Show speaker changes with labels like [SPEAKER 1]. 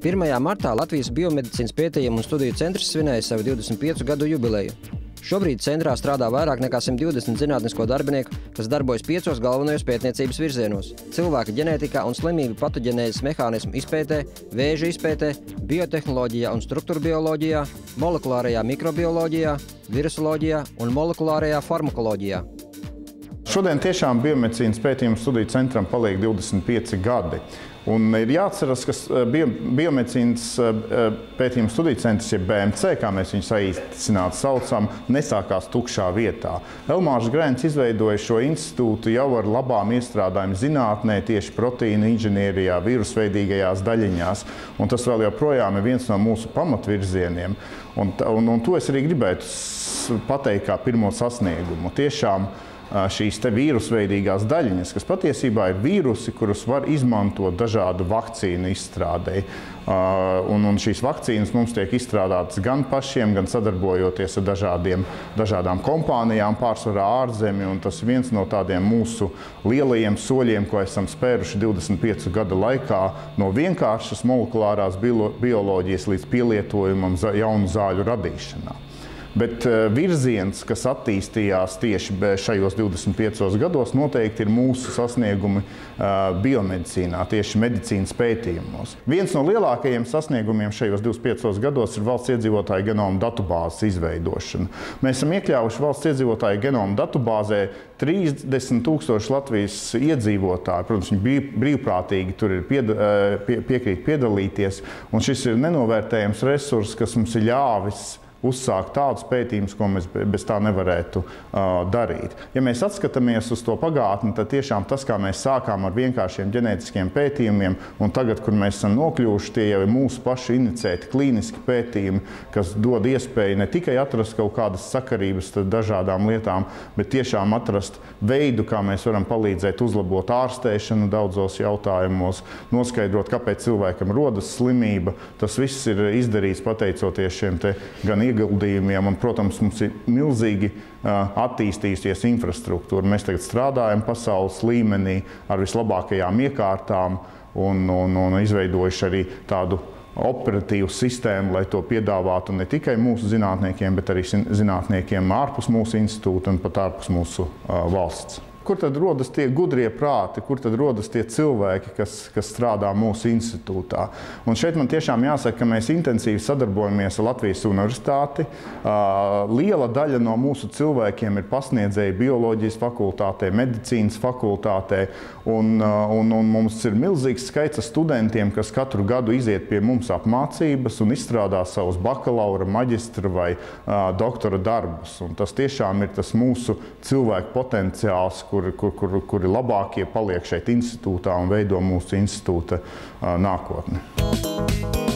[SPEAKER 1] 1. martā Latvijas biomedicīnas pētījumu un studiju centrs svinēja savu 25 gadu jubileju. Šobrīd centrā strādā vairāk nekā 120 zinātnisko darbinieku, kas darbojas 5 galvenajos pētniecības virzienos – cilvēka ģenētikā un slimību patoģenēzes mehānismu izpētē, vēža izpētē, biotehnoloģijā un struktūrbioloģijā, molekulārajā mikrobioloģijā, virusoloģijā un molekulārajā farmakoloģijā.
[SPEAKER 2] Šodien tiešām biomedicīnas pētījumu studiju centram paliek 25 gadi. Un ir jāatceras, ka biomedicīnas pētījumu studiju centrs, jeb BMC, kā mēs viņu saīsināti saucam, nesākās tukšā vietā. Elmārs Grēns izveidoja šo institūtu jau ar labām iestrādājumiem zinātnē, tieši proteīnu inženierijā, vīrusveidīgajās daļiņās. Un tas vēl joprojām ir viens no mūsu pamatvirzieniem. Un to es arī gribētu pateikt kā pirmo sasniegumu. Tiešām šīs te vīrusveidīgās daļiņas, kas patiesībā ir vīrusi, kurus var izmantot dažādu vakcīnu izstrādei. Un šīs vakcīnas mums tiek izstrādātas gan pašiem, gan sadarbojoties ar dažādām kompānijām, pārsvarā ārzemju. Un tas ir viens no tādiem mūsu lielajiem soļiem, ko esam spēruši 25 gadu laikā, no vienkāršas molekulārās bioloģijas līdz pielietojumam jaunu zāļu radīšanā. Bet virziens, kas attīstījās tieši šajos 25 gados, noteikti ir mūsu sasniegumi biomedicīnā, tieši medicīnas pētījumos. Viens no lielākajiem sasniegumiem šajos 25 gados ir valsts iedzīvotāju genoma datubāzes izveidošana. Mēs esam iekļāvuši valsts iedzīvotāju genoma datubāzē 30 000 Latvijas iedzīvotāju. Protams, viņi brīvprātīgi tur ir piekrīt piedalīties, un šis ir nenovērtējams resurss, kas mums ir ļāvis uzsākt tādus pētījumus, ko mēs bez tā nevarētu darīt. Ja mēs atskatāmies uz to pagātni, tad tiešām tas, kā mēs sākām ar vienkāršiem ģenētiskiem pētījumiem, un tagad, kur mēs esam nokļuvuši, tie jau ir mūsu paši inicēti klīniski pētījumi, kas dod iespēju ne tikai atrast kaut kādas sakarības ar dažādām lietām, bet tiešām atrast veidu, kā mēs varam palīdzēt uzlabot ārstēšanu daudzos jautājumos, noskaidrot, kāpēc cilvēkam rodas slimība. Tas viss ir izdarīts pateicoties šiem te gan ieguldījumiem, un, protams, mums ir milzīgi attīstījusies infrastruktūra. Mēs tagad strādājam pasaules līmenī ar vislabākajām iekārtām un izveidojuši arī tādu operatīvu sistēmu, lai to piedāvātu ne tikai mūsu zinātniekiem, bet arī zinātniekiem ārpus mūsu institūta un pat ārpus mūsu valsts. Kur tad rodas tie gudrie prāti, kur tad rodas tie cilvēki, kas strādā mūsu institūtā? Un šeit man tiešām jāsaka, ka mēs intensīvi sadarbojamies ar Latvijas Universitāti. Liela daļa no mūsu cilvēkiem ir pasniedzēji bioloģijas fakultātē, medicīnas fakultātē, un mums ir milzīgs skaits studentiem, kas katru gadu iziet pie mums apmācības un izstrādā savus bakalaura, maģistra vai doktora darbus. Un tas tiešām ir tas mūsu cilvēku potenciāls, kuri labākie paliek šeit institūtā un veido mūsu institūta nākotni.